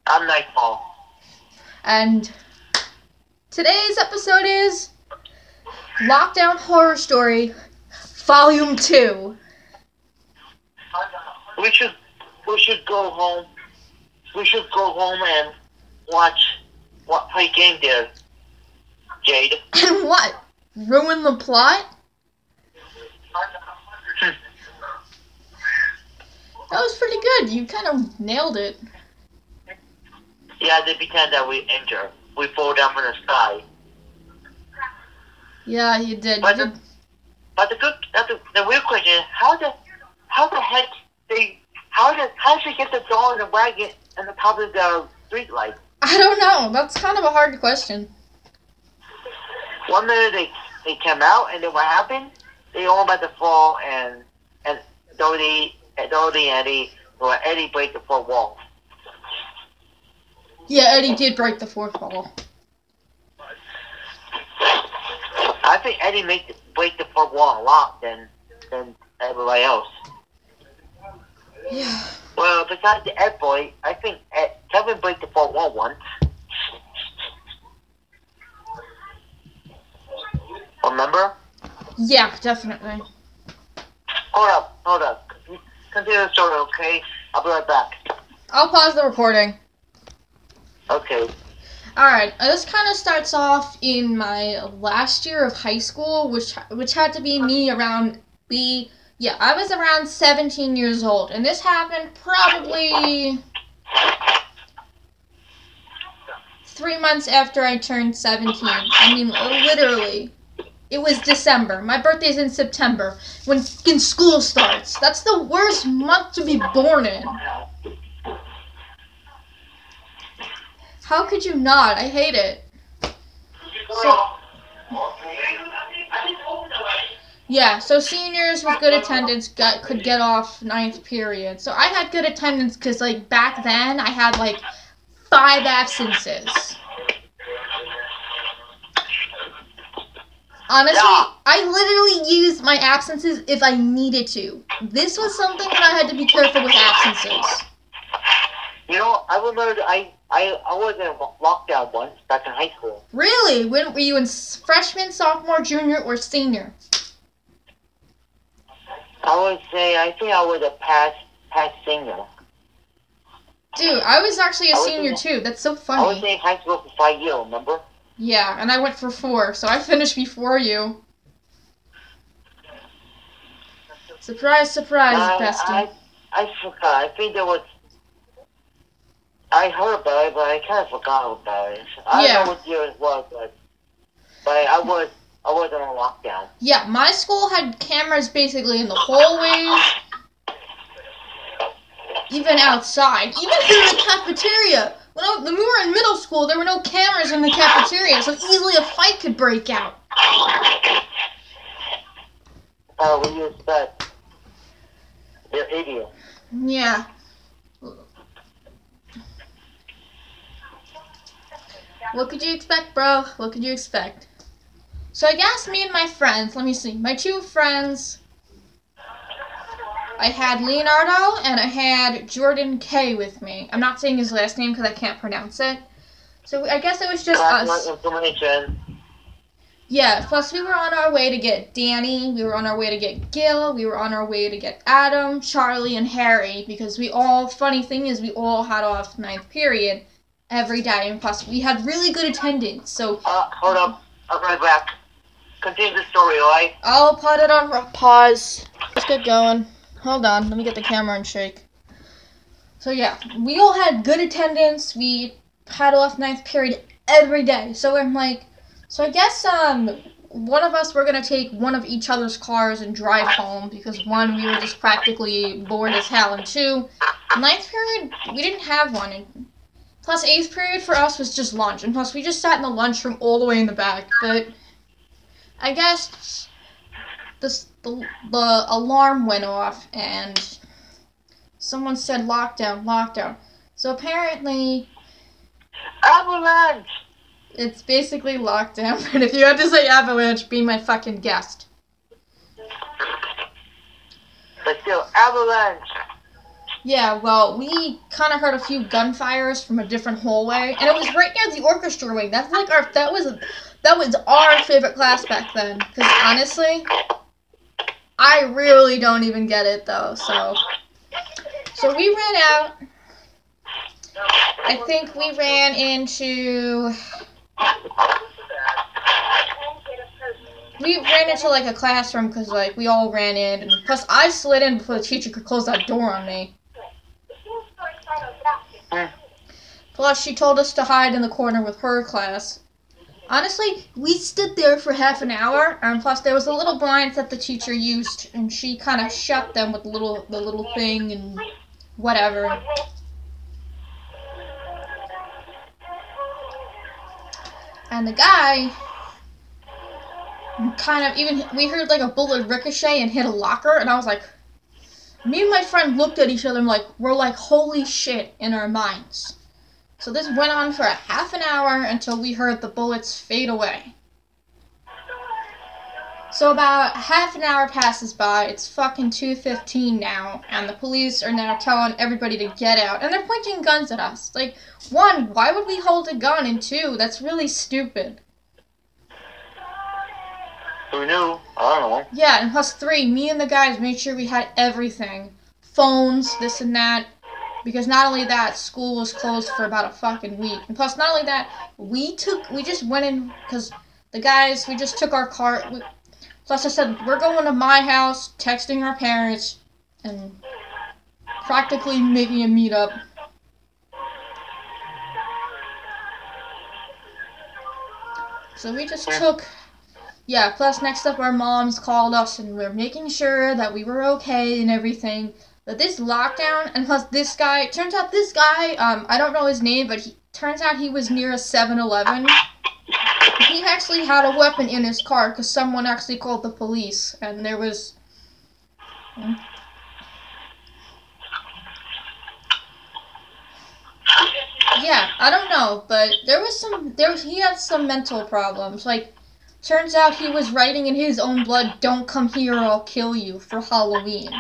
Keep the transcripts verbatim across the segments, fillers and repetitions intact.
I'm Nightfall. And today's episode is Lockdown Horror Story, Volume two. We should, we should go home. We should go home and watch, what play game there, Jade. And what? Ruin the plot? Hmm. That was pretty good. You kind of nailed it. Yeah, they pretend that we enter. We fall down from the sky. Yeah, you did. But You the, did. but the good, the, the real question is how the, how the heck they, how did, how did she get the doll in the wagon on the top of the street light? I don't know. That's kind of a hard question. One minute they they came out, and then what happened? They all about to fall, and and Dorothy, and Dorothy and Eddie, or Eddie break the fourth wall. Yeah, Eddie did break the fourth wall. I think Eddie made the, break the fourth wall a lot than than everybody else. Yeah. Well, besides the Ed boy, I think Ed, Kevin break the fourth wall once. Remember? Yeah, definitely. Hold up, hold up. Continue the story, okay? I'll be right back. I'll pause the recording. Okay. Alright, this kind of starts off in my last year of high school, which which had to be me around, be, yeah, I was around seventeen years old, and this happened probably three months after I turned seventeen. I mean, literally. It was December. My birthday's in September, when fucking school starts. That's the worst month to be born in. How could you not? I hate it. So, yeah, so seniors with good attendance got could get off ninth period. So I had good attendance because, like, back then I had, like, five absences. Honestly, I literally used my absences if I needed to. This was something that I had to be careful with absences. You know, I remember I, I, I was in lockdown once back in high school. Really? When were you in freshman, sophomore, junior, or senior? I would say, I think I was a past, past senior. Dude, I was actually a I was senior in- too. That's so I was funny. in high school for five years, remember? Yeah, and I went for four, so I finished before you. Surprise, surprise, I, bestie. I, I forgot. I think there was... I heard about it, but I kind of forgot about it. I Yeah. don't know what year it was, but, but I was I was on a lockdown. Yeah, my school had cameras basically in the hallways, even outside, even in the cafeteria. When, I, when we were in middle school, there were no cameras in the cafeteria, so easily a fight could break out. Oh, what do you expect? You're idiot. Yeah. What could you expect, bro? What could you expect? So I guess me and my friends, let me see, my two friends, I had Leonardo and I had Jordan K with me. I'm not saying his last name because I can't pronounce it. So I guess it was just That's us. my information. Yeah, plus we were on our way to get Danny, we were on our way to get Gil, we were on our way to get Adam, Charlie, and Harry, because we all, funny thing is, we all had off ninth period every day, and plus we had really good attendance, so Uh, hold up. I'll be right back. Continue the story, alright? I'll put it on pause. Let's get going. Hold on, let me get the camera and shake. So yeah, we all had good attendance, we had off ninth period every day, so I'm like, so I guess um one of us were gonna take one of each other's cars and drive home because one, we were just practically bored as hell, and two, ninth period we didn't have one, and plus eighth period for us was just lunch, and plus we just sat in the lunchroom all the way in the back. But I guess this the the alarm went off and someone said lockdown, lockdown. So apparently Avalanche! it's basically lockdown, and if you had to say avalanche, be my fucking guest. But still, avalanche! Yeah, well, we kind of heard a few gunfires from a different hallway, and it was right near the orchestra wing. That's like our that was that was our favorite class back then. Because honestly, I really don't even get it though. So, so we ran out. I think we ran into. We ran into like a classroom because like we all ran in, and plus I slid in before the teacher could close that door on me. Plus, she told us to hide in the corner with her class. Honestly, we stood there for half an hour, and plus there was a little blinds that the teacher used, and she kind of shut them with the little the little thing and whatever. And the guy kind of even we heard like a bullet ricochet and hit a locker, and I was like, me and my friend looked at each other and like we're like holy shit in our minds. So this went on for a half an hour until we heard the bullets fade away. So about half an hour passes by, it's fucking two fifteen now, and the police are now telling everybody to get out, and they're pointing guns at us. Like, one, why would we hold a gun? And two, that's really stupid. Who knew? I don't know. Yeah, and plus three, me and the guys made sure we had everything. Phones, this and that. Because not only that, school was closed for about a fucking week. And plus, not only that, we took, we just went in, because the guys, we just took our car. We, plus, I said, we're going to my house, texting our parents, and practically making a meetup. So we just took, yeah, plus next up, our moms called us, and we we're making sure that we were okay and everything. But this lockdown, and plus this guy, turns out this guy, um, I don't know his name, but he turns out he was near a seven eleven. He actually had a weapon in his car because someone actually called the police, and there was... Yeah, I don't know, but there was some, there was, he had some mental problems. Like, turns out he was writing in his own blood, "Don't come here or I'll kill you," for Halloween.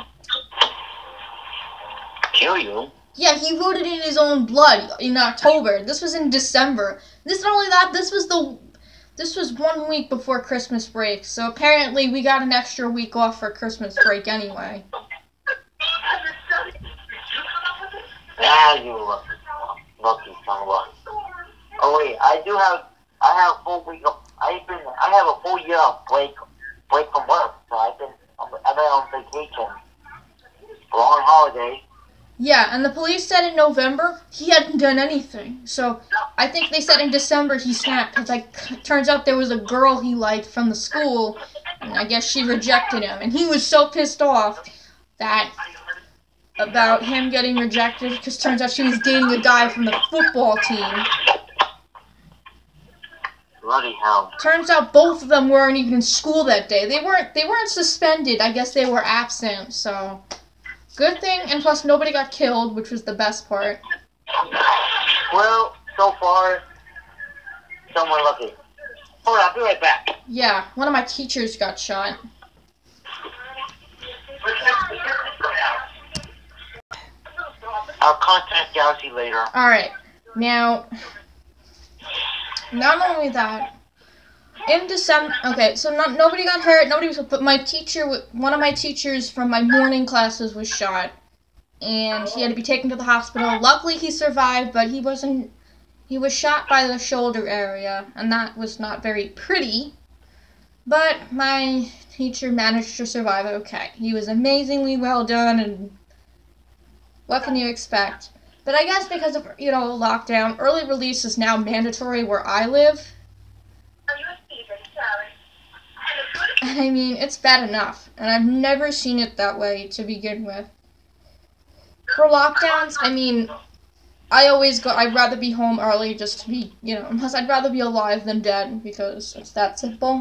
Kill you? Yeah, he wrote it in his own blood in October. This was in December. This not only that, this was the this was one week before Christmas break. So apparently we got an extra week off for Christmas break anyway. Ah, you lucky, lucky son of a. Oh wait, I do have I have a full week of I've been I have a full year of break break from work. So I've been I've been on vacation. Long holiday. Yeah, and the police said in November he hadn't done anything. So I think they said in December he snapped. Because like, turns out there was a girl he liked from the school, and I guess she rejected him. And he was so pissed off that about him getting rejected, because turns out she was dating a guy from the football team. Bloody hell. Turns out both of them weren't even in school that day. They weren't. They weren't suspended. I guess they were absent. So. Good thing, and plus nobody got killed, which was the best part. Well, so far, someone lucky. Hold on, I'll be right back. Yeah, one of my teachers got shot. I'll contact Galaxy later. Alright, now, not only that, in December, okay, so not, nobody got hurt, nobody was, but my teacher, one of my teachers from my morning classes was shot, and he had to be taken to the hospital. Luckily he survived, but he wasn't, he was shot by the shoulder area, and that was not very pretty, but my teacher managed to survive okay. He was amazingly well done, and what can you expect? But I guess because of, you know, lockdown, early release is now mandatory where I live. I mean, it's bad enough, and I've never seen it that way to begin with. For lockdowns, I mean, I always go, I'd rather be home early just to be, you know, unless I'd rather be alive than dead, because it's that simple.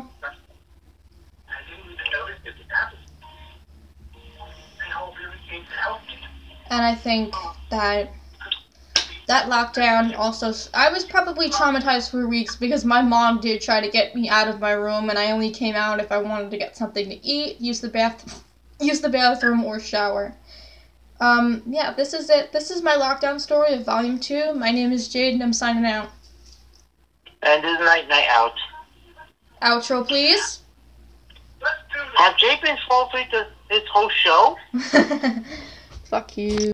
And I think that that lockdown also, I was probably traumatized for weeks because my mom did try to get me out of my room, and I only came out if I wanted to get something to eat, use the bath, use the bathroom, or shower. Um, yeah, this is it. This is my lockdown story of volume two. My name is Jade and I'm signing out. And this is Night Night Out. Outro, please. Have Jade been forfeit to this whole show? Fuck you.